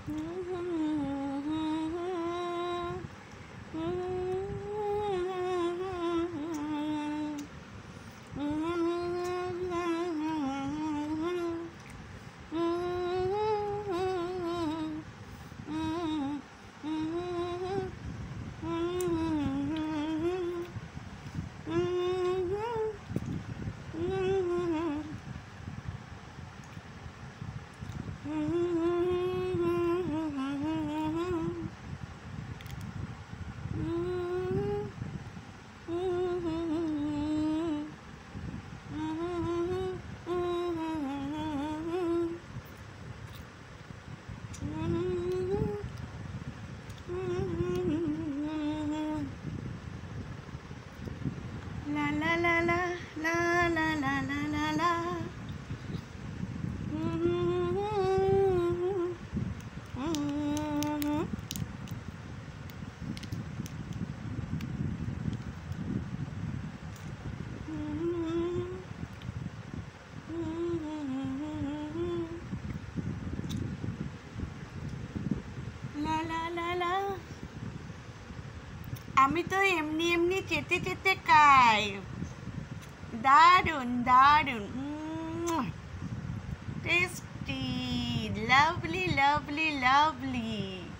La la la la la la la la la la. La la la la. আমি তো এমনি এমনি চেতে চেতে খাই দারুণ দারুণ tasty lovely lovely lovely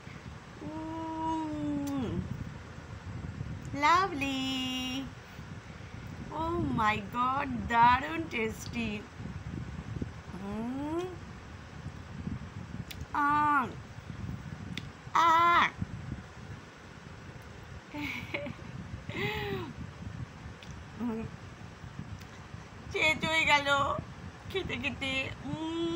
lovely oh my god দারুণ টেস্টি আহ আহ শেষ হয়ে গেল খেতে খেতে